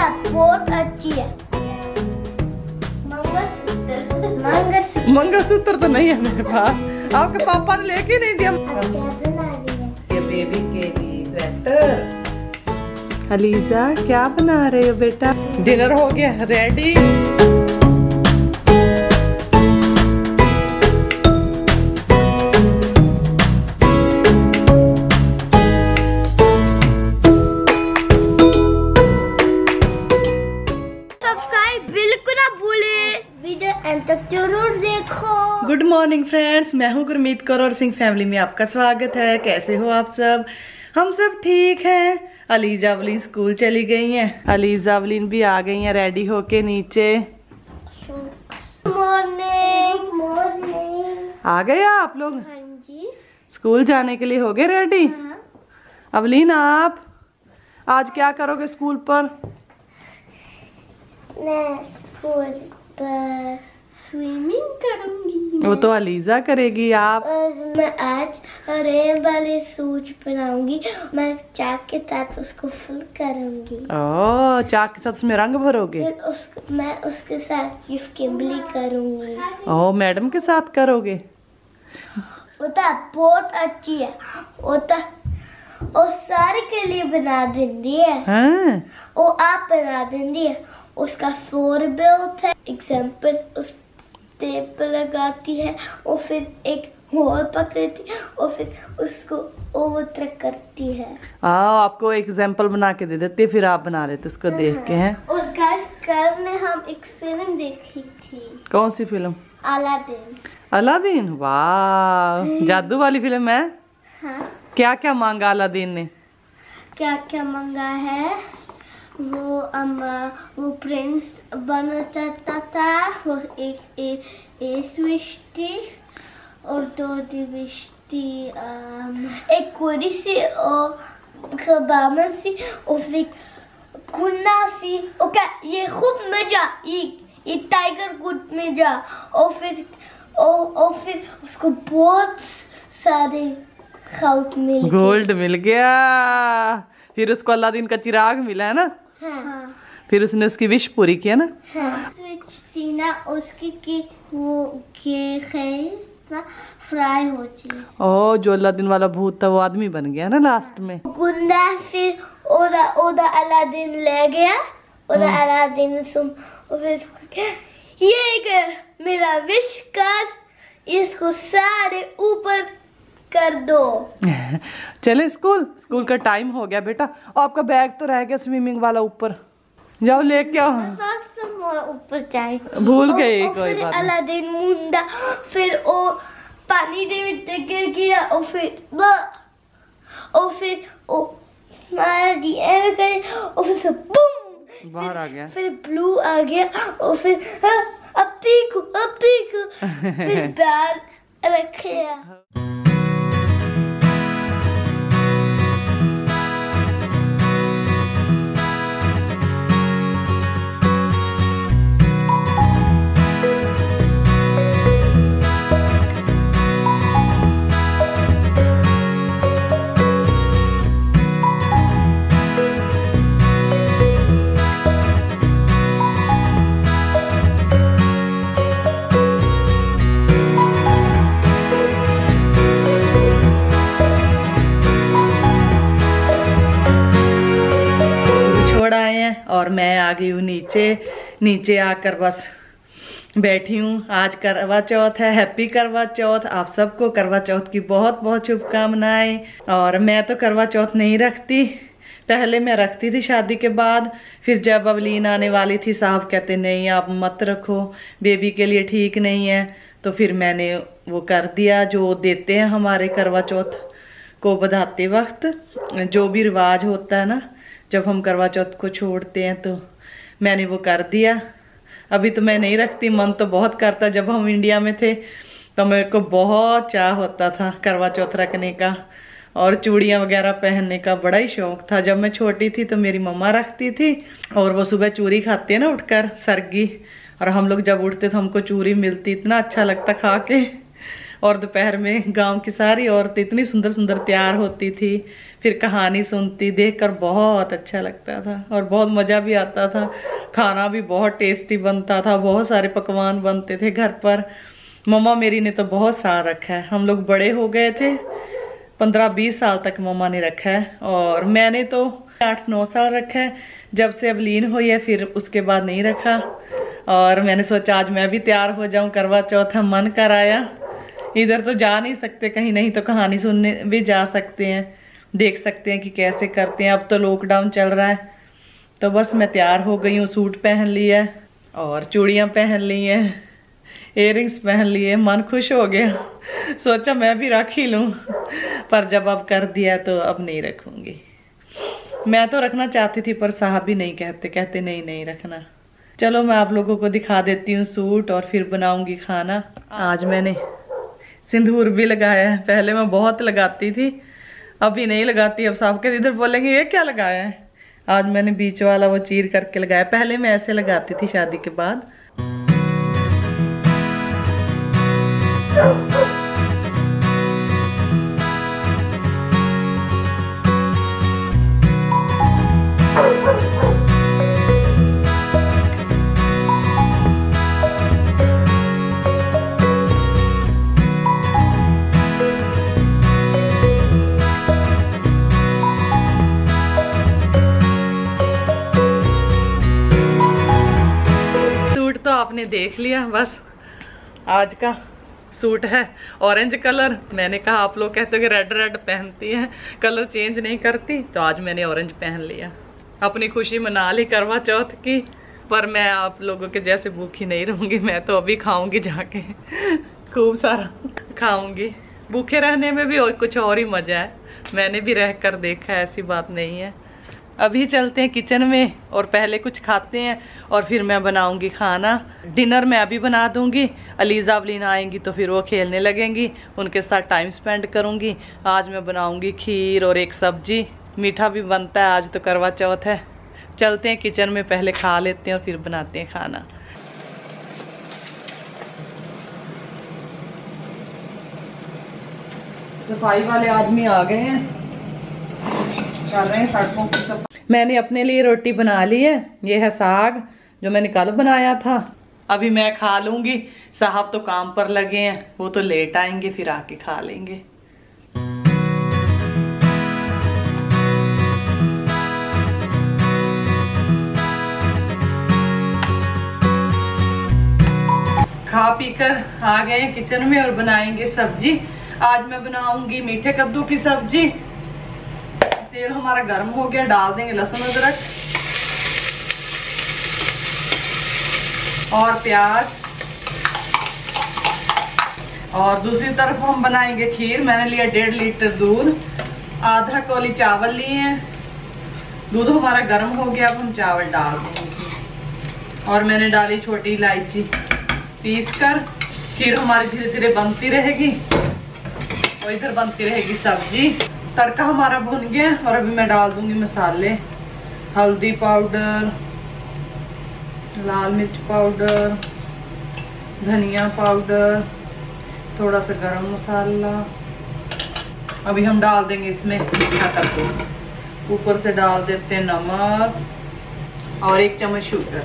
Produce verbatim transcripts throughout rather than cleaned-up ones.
तो बहुत अच्छी है। मंगलसूत्र मंगलसूत्र मंगलसूत्र तो नहीं है मेरे पास, आपके पापा ने लेके नहीं दिया। क्या बना रही है? ये बेबी के लिए स्वेटर। अलीजा क्या बना रहे हो बेटा? डिनर हो गया रेडी। जरूर देखो। गुड मॉर्निंग फ्रेंड्स, मैं हूँ गुरमीत कौर और सिंह फैमिली में आपका स्वागत है। कैसे हो आप सब? हम सब ठीक हैं। अलीजा अवलीन स्कूल चली गई हैं। अलीजा अवलीन भी आ गई हैं रेडी होके नीचे। Morning morning. आ गए आप लोग? हाँ जी। स्कूल जाने के लिए हो गए रेडी? हाँ। अवलीन आप आज क्या करोगे स्कूल पर? मैं स्कूल पर स्विमिंग करूंगी। वो तो अलीजा करेगी। आप? और मैं आज रेन वाले शूज बनाऊंगी। मैं चाक के साथ उसको फुल करूंगी। ओह, चाक के साथ उसमें रंग भरोगे? फिर उसको मैं उसके साथ गिफ्टिंग करूंगी। ओह, मैडम के साथ करोगे? वो तो बहुत अच्छी है। वो तो वो सारे के लिए बना देंगी है। हाँ? वो आप बना देंगी है। उसका फोर बेल्ट है। एग्जाम्पल उस टेप लगाती है और फिर एक होल पकड़ती है और फिर उसको ओवर करती है। आओ, आपको एग्जाम्पल बना के दे देते, फिर आप बना लेते उसको देख के। हैं और गाइस कल ने हम एक फिल्म देखी थी। कौन सी फिल्म? अलादीन। अलादीन? वाह, जादू वाली फिल्म है। हाँ। क्या क्या मांगा अलादीन ने? क्या क्या मांगा है? वो अम्मा वो प्रिंस बनना चाहता था। वो एक एक एक विश थी और दो विश थी। एक कोरी सी और खबामन सी और फिर कुन्ना सी। ओके, ये खूब मजा, ये ये टाइगर गुड में जा। और फिर और, और फिर उसको बहुत सारे खाउट मिल गोल्ड मिल गया। फिर उसको अलादीन का चिराग मिला है ना? हाँ। फिर उसने उसकी विश पूरी किया ना? हाँ। थी ना उसकी की वो के ना फ्राई हो जाए। ओ, जो अलादीन वाला भूत था वो आदमी बन गया ना लास्ट में। गुंडा फिर ओदा ओदा अलादीन ले गया। ओदा अलादीन सुम और फिर ये के मेरा विश कर, इसको सारे ऊपर कर दो। चले स्कूल स्कूल का टाइम हो गया बेटा। आपका बैग तो रह गया स्विमिंग वाला ऊपर, जाओ लेके आओ। ऊपर जाए भूल गए कोई बात नहीं। अलादीन मुंडा फिर ओ पानी दे गिर गया और फिर और फिर ओ मार दिया और फिर बूम बाहर आ गया। फिर ब्लू आ गया और फिर हाँ, अब देखो अब देखो फिर बैग रखे। और मैं आ गई हूँ नीचे। नीचे आकर बस बैठी हूँ। आज करवा चौथ है। हैप्पी करवा चौथ। आप सबको करवा चौथ की बहुत बहुत शुभकामनाएं। और मैं तो करवा चौथ नहीं रखती, पहले मैं रखती थी शादी के बाद। फिर जब अवलीन आने वाली थी साहब कहते नहीं आप मत रखो, बेबी के लिए ठीक नहीं है। तो फिर मैंने वो कर दिया जो देते हैं हमारे करवा चौथ को बधाते वक्त, जो भी रिवाज होता है ना जब हम करवा चौथ को छोड़ते हैं, तो मैंने वो कर दिया। अभी तो मैं नहीं रखती, मन तो बहुत करता। जब हम इंडिया में थे तो मेरे को बहुत चाह होता था करवा चौथ रखने का और चूड़ियाँ वगैरह पहनने का बड़ा ही शौक था। जब मैं छोटी थी तो मेरी मम्मा रखती थी और वो सुबह चूड़ी खाते हैं ना उठकर, सरगी, और हम लोग जब उठते तो हमको चूड़ी मिलती, इतना अच्छा लगता खा के। और दोपहर में गांव की सारी औरतें इतनी सुंदर सुंदर तैयार होती थी, फिर कहानी सुनती, देखकर बहुत अच्छा लगता था और बहुत मज़ा भी आता था। खाना भी बहुत टेस्टी बनता था, बहुत सारे पकवान बनते थे घर पर। मम्मा मेरी ने तो बहुत साल रखा है, हम लोग बड़े हो गए थे, पंद्रह बीस साल तक मम्मा ने रखा है और मैंने तो आठ नौ साल रखा है। जब से अब लीन हुई है फिर उसके बाद नहीं रखा। और मैंने सोचा आज मैं भी तैयार हो जाऊं, करवा चौथ है, मन कर आया। इधर तो जा नहीं सकते कहीं, नहीं तो कहानी सुनने भी जा सकते हैं, देख सकते हैं कि कैसे करते हैं। अब तो लॉकडाउन चल रहा है, तो बस मैं तैयार हो गई हूँ। सूट पहन लिया और चूड़ियाँ पहन ली हैं, इयररिंग्स पहन लिए, मन खुश हो गया। सोचा मैं भी रख ही लूँ, पर जब अब कर दिया तो अब नहीं रखूँगी। मैं तो रखना चाहती थी पर साहब भी नहीं कहते, कहते नहीं नहीं रखना। चलो मैं आप लोगों को दिखा देती हूँ सूट और फिर बनाऊंगी खाना। आज मैंने सिंदूर भी लगाया है, पहले मैं बहुत लगाती थी, अभी नहीं लगाती। अब साहब के इधर बोलेंगे ये क्या लगाया है। आज मैंने बीच वाला वो चीर करके लगाया, पहले मैं ऐसे लगाती थी शादी के बाद। सूट तो आपने देख लिया, बस आज का सूट है ऑरेंज कलर। मैंने कहा आप लोग कहते हो कि रेड रेड पहनती हैं, कलर चेंज नहीं करती, तो आज मैंने ऑरेंज पहन लिया। अपनी खुशी मना ली करवा चौथ की, पर मैं आप लोगों के जैसे भूखी नहीं रहूंगी। मैं तो अभी खाऊंगी जाके, खूब सारा खाऊंगी। भूखे रहने में भी और कुछ और ही मजा है, मैंने भी रह कर देखा है, ऐसी बात नहीं है। अभी चलते हैं किचन में और पहले कुछ खाते हैं और फिर मैं बनाऊंगी खाना। डिनर मैं अभी बना दूंगी, अलीजा अवलीन आएंगी तो फिर वो खेलने लगेंगी, उनके साथ टाइम स्पेंड करूंगी। आज मैं बनाऊंगी खीर और एक सब्जी, मीठा भी बनता है, आज तो करवा चौथ है। चलते हैं किचन में, पहले खा लेते हैं और फिर बनाते हैं खाना। सफाई वाले आदमी आ गए हैं, कर रहे हैं सड़कों की सफाई। मैंने अपने लिए रोटी बना ली है, ये है साग जो मैंने कल बनाया था। अभी मैं खा लूंगी, साहब तो काम पर लगे हैं, वो तो लेट आएंगे, फिर आके खा लेंगे। खा पीकर आ गए किचन में और बनाएंगे सब्जी। आज मैं बनाऊंगी मीठे कद्दू की सब्जी। तेल हमारा गर्म हो गया, डाल देंगे लहसुन अदरक और प्याज। और दूसरी तरफ हम बनाएंगे खीर। मैंने लिया डेढ़ लीटर दूध, आधा कौली चावल लिए हैं। दूध हमारा गर्म हो गया, अब हम चावल डाल देंगे इसमें। और मैंने डाली छोटी इलायची पीस कर। खीर हमारी धीरे धीरे बनती रहेगी और इधर बनती रहेगी सब्जी। तड़का हमारा भुन गया और अभी मैं डाल दूंगी मसाले। हल्दी पाउडर, लाल मिर्च पाउडर, धनिया पाउडर, थोड़ा सा गरम मसाला। अभी हम डाल देंगे इसमें मीठा कद्दू। ऊपर से डाल देते हैं नमक और एक चम्मच शुगर।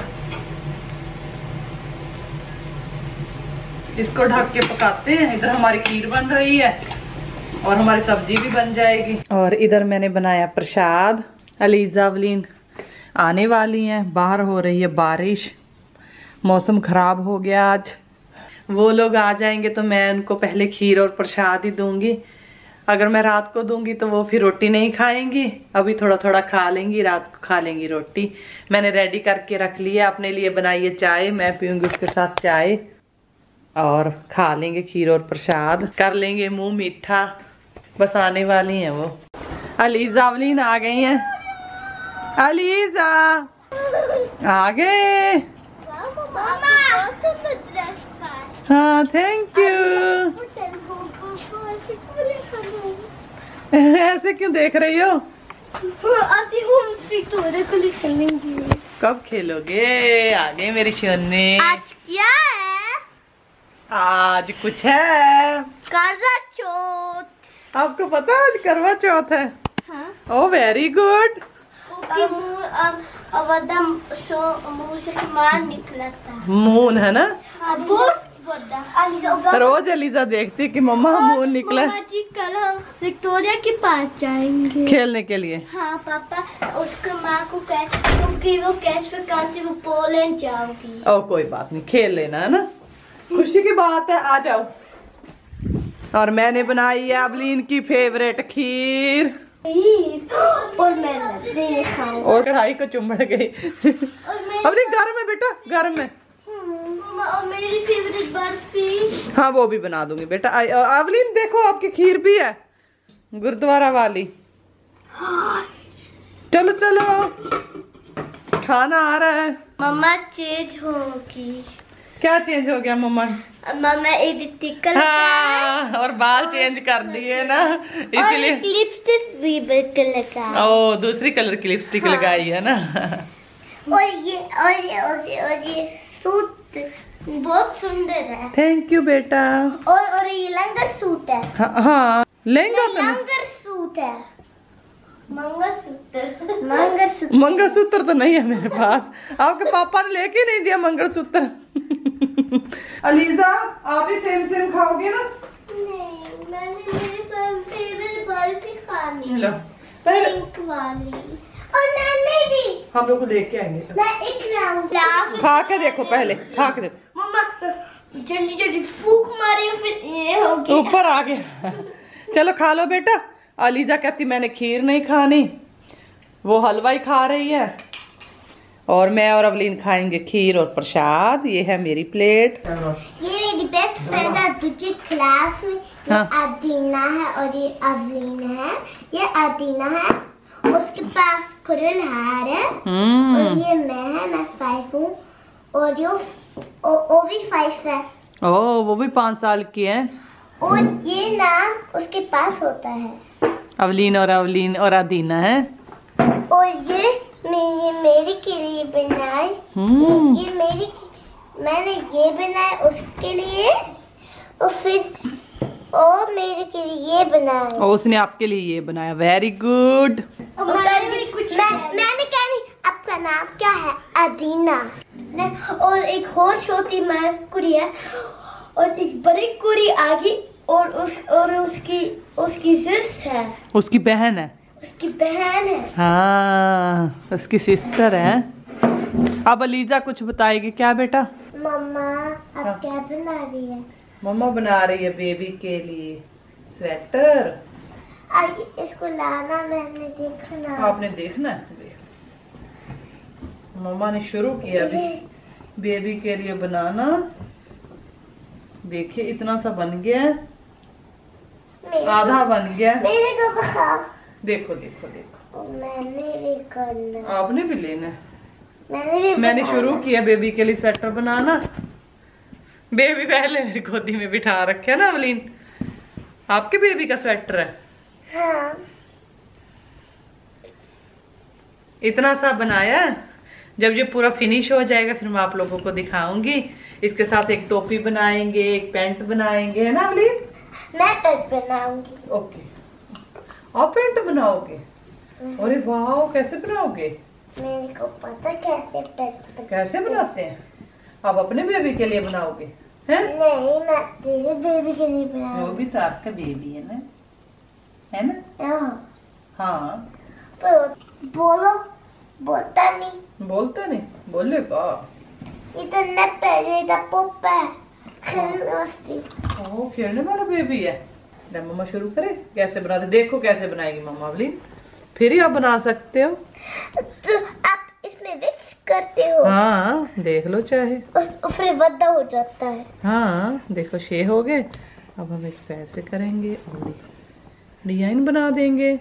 इसको ढक के पकाते हैं। इधर हमारी खीर बन रही है और हमारी सब्जी भी बन जाएगी। और इधर मैंने बनाया प्रसाद। अलीजा अवलीन आने वाली हैं, बाहर हो रही है बारिश, मौसम खराब हो गया आज। वो लोग आ जाएंगे तो मैं उनको पहले खीर और प्रसाद ही दूंगी। अगर मैं रात को दूंगी तो वो फिर रोटी नहीं खाएंगी, अभी थोड़ा थोड़ा खा लेंगी, रात को खा लेंगी रोटी। मैंने रेडी करके रख लिया, अपने लिए बनाई है चाय, मैं पीऊंगी उसके साथ चाय और खा लेंगे खीर और प्रसाद, कर लेंगे मुंह मीठा। बस आने वाली हैं वो। अलीजा अवलीन आ गई हैं। अलीजा आ गए। हाँ थैंक यू। ऐसे क्यों देख रही हो? कब खेलोगे? आ गए मेरी शोने। आज क्या है? आज कुछ है, करवा चौथ। आपको पता है आज करवा चौथ है? Oh very good. मुंह अब अब एकदम सो मुंह से मार निकला था। मून है ना? अब अलीजा रोज एलिजा देखती कि मम्मा मून निकला। मम्मा जी कल हम विक्टोरिया के पास जाएंगे खेलने के लिए। हाँ पापा, उसके माँ को कह क्योंकि वो कैश पे कहाँ से वो पोलैंड जाओगी। ओ कोई बात नहीं, खेल लेना है ना, खुशी की बात है, आ जाओ। और मैंने बनाई है अवलीन की फेवरेट खीर, और मैं लड्डू खाऊं। और कढ़ाई को चुम्बड़ गई। अवलीन घर में बेटा, घर में। मम्मा और मेरी फेवरेट बर्फी। हाँ वो भी बना दूंगी बेटा। अवलीन देखो आपकी खीर भी है गुरुद्वारा वाली। चलो चलो खाना आ रहा है। मम्मा चेंज होगी। क्या चेंज हो गया मम्मा? मम्मा एक टिक्का हाँ, और बाल और चेंज कर दिए ना, इसीलिए लिपस्टिक भी लगा। ओ दूसरी कलर की लिपस्टिक हाँ। लगाई है ना। और ये और ये और ये और ये सूट बहुत सुंदर है। थैंक यू बेटा। और और ये लंगर सूट है। हाँ, हाँ लहंगा तो लंगर सूट है। मंगलसूत्र मंगलसूत्र मंगलसूत्र तो नहीं है मेरे पास, आपके पापा ने लेके नहीं दिया मंगलसूत्र। अलीजा आप भी सेम सेम खाओगे ना? नहीं, मैंने मेरी फेवरेट बर्फी खानी लो पिंक वाली। और मैंने भी हम लोग को लेके आएंगे। मैं एक लाऊंगी। खा के देखो, पहले खा के देखो। मम्मा जल्दी जल्दी फूक मारी फिर ये हो गया, ऊपर आ गया। चलो खा लो बेटा। अलीजा कहती मैंने खीर नहीं खानी, वो हलवा ही खा रही है, और मैं और अवलीन खाएंगे खीर और प्रसाद। ये है मेरी प्लेट। ये मेरी बेस्ट फ्रेंड है दूसरी क्लास में। ये हाँ। अदीना है और ये अवलीन है। ये अदीना है, उसके पास खुरल हार है, और ये मैं है, मैं फाइव हूँ, और यो ओ, ओ भी फाइव है। ओ वो भी पाँच साल की है। और ये नाम उसके पास होता है। अवलीन और अवलीन और अदीना है। और ये ये मेरी के लिए बनाए। ये, ये मेरी मैंने ये बनाया उसके लिए, और फिर और मेरे के लिए ये बनाया, और उसने आपके लिए ये बनाया। Very good. मैं, मैंने क्या नहीं, आपका नाम क्या है? अदीना। और एक और छोटी मैं कुड़ी है, और एक बड़ी कुड़ी आगे, और उस और उसकी उसकी सिस है, उसकी बहन है, उसकी बहन है। हाँ उसकी सिस्टर है। अब अलीजा कुछ बताएगी क्या बेटा? मम्मा अब हाँ। क्या बना रही है? मम्मा बना रही है बेबी के लिए स्वेटर। आइए इसको लाना, मैंने देखना। आपने देखना है? मम्मा ने शुरू किया अभी बेबी के लिए बनाना। देखिए इतना सा बन गया, आधा बन गया। मेरे को दिखाओ। देखो देखो देखो। मैंने भी करना। आपने भी लेना। मैंने भी मैंने शुरू किया बेबी के लिए स्वेटर बनाना। बेबी पहले मेरी गोदी में बिठा रखे ना अवलीन। आपके बेबी का स्वेटर है? हाँ। इतना सा बनाया। जब ये पूरा फिनिश हो जाएगा फिर मैं आप लोगों को दिखाऊंगी। इसके साथ एक टोपी बनाएंगे, एक पैंट बनाएंगे, है ना अवलीन? मैं पैंट बनाऊंगी। ओके आप पैंट बनाओगे? अरे वाह, कैसे बनाओगे? मेरे को पता कैसे पैंट कैसे बनाते हैं। आप अपने बेबी के लिए बनाओगे? हैं? नहीं, मैं तेरे बेबी के लिए बनाऊंगी। वो भी तो आपका बेबी है ना, है ना? हाँ। पर बोलो, बोलता नहीं। बोलता नहीं? बोलेगा। इतना पहले था पोपा खेलने मस्ती। ओह खेलने वाला बेबी है। मम्मा शुरू करे कैसे बनाते? देखो कैसे बनाएगी मम्मा अवलीन, फिर ही आप बना सकते हो। तो आप इसमें मिक्स करते हो? हाँ देख लो चाहे। और फिर वड्डा हो जाता है। हाँ देखो छह हो गए। अब हम इसको ऐसे करेंगे और डिजाइन बना देंगे।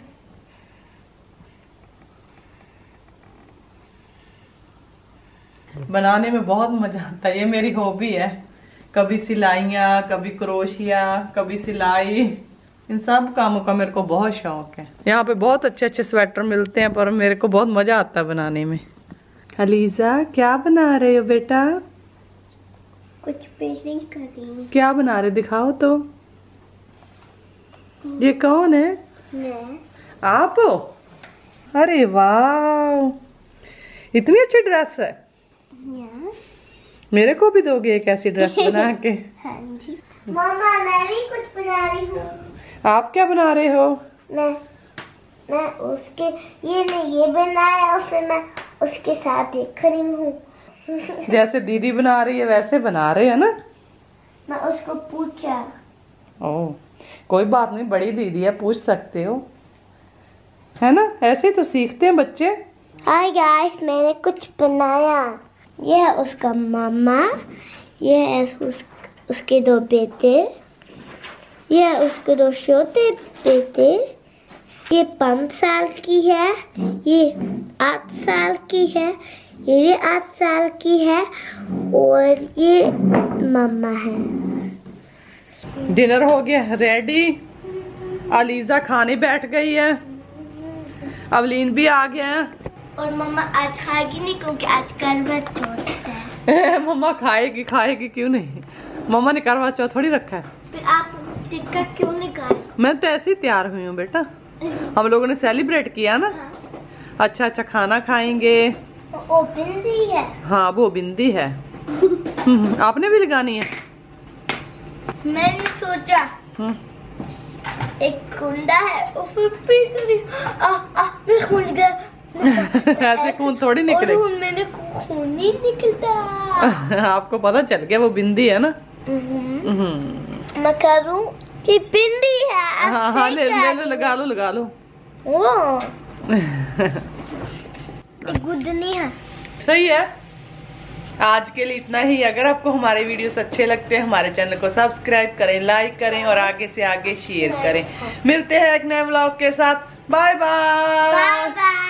बनाने में बहुत मजा आता है, ये मेरी हॉबी है। कभी सिलाइयाँ, कभी क्रोशिया, कभी सिलाई, इन सब कामों का मेरे को बहुत शौक है। यहाँ पे बहुत अच्छे अच्छे स्वेटर मिलते हैं, पर मेरे को बहुत मजा आता है बनाने में। अलीजा क्या बना रहे हो बेटा? कुछ पेंटिंग कर रही हूँ। क्या बना रहे दिखाओ तो। ये कौन है? मैं। आप हो? अरे वाह, इतनी अच्छी ड्रेस है। या। मेरे को भी दोगे एक ऐसी ड्रेस बना के? हाँ जी। मामा मैं भी कुछ बना रही हूँ। आप क्या बना रहे हो? मैं मैं उसके ये नहीं ये बनाया और फिर मैं उसके साथ देख रही हूँ। जैसे दीदी बना रही है वैसे बना रहे हैं ना? मैं उसको पूछा। ओह, कोई बात नहीं, बड़ी दीदी है, पूछ सकते हो, है ना? ऐसे ही तो सीखते हैं बच्चे। हाय गाइस, मैंने कुछ बनाया। ये है उसका मामा, ये है उस, उसके दो बेटे, ये है उसके दो छोटे बेटे, ये पाँच साल की है, ये आठ साल की है, ये भी आठ साल की है और ये मामा है। डिनर हो गया रेडी, अलीजा खाने बैठ गई है, अवलीन भी आ गया है। और मम्मा आज खाएगी नहीं क्योंकि आज करवा चौथ है। मम्मा खाएगी खाएगी क्यों नहीं, मम्मा ने करवा चौथ थोड़ी रखा है। फिर आप टिक्का क्यों नहीं खाए? मैं तो ऐसे ही तैयार हुई हूँ बेटा, हम लोगों ने सेलिब्रेट किया ना। अच्छा अच्छा खाना खाएंगे। वो बिंदी है। हाँ वो बिंदी है। आपने भी लगानी है? मैंने सोचा एक कुंडा है उसमें पी करी आ आ मैं खून गया। ऐसे खून थोड़ी निकले। और मैंने खून नहीं निकलता। आपको पता चल गया वो बिंदी है ना? मैं करूं कि बिंदी है। हाँ हाँ ले ले लो, लगा लो लगा लो। वो गुडनी है। सही है। आज के लिए इतना ही। अगर आपको हमारे वीडियोस अच्छे लगते हैं हमारे चैनल को सब्सक्राइब करें, लाइक करें और आगे से आगे शेयर करें। मिलते हैं एक नए व्लॉग के साथ। Bye bye. Bye bye.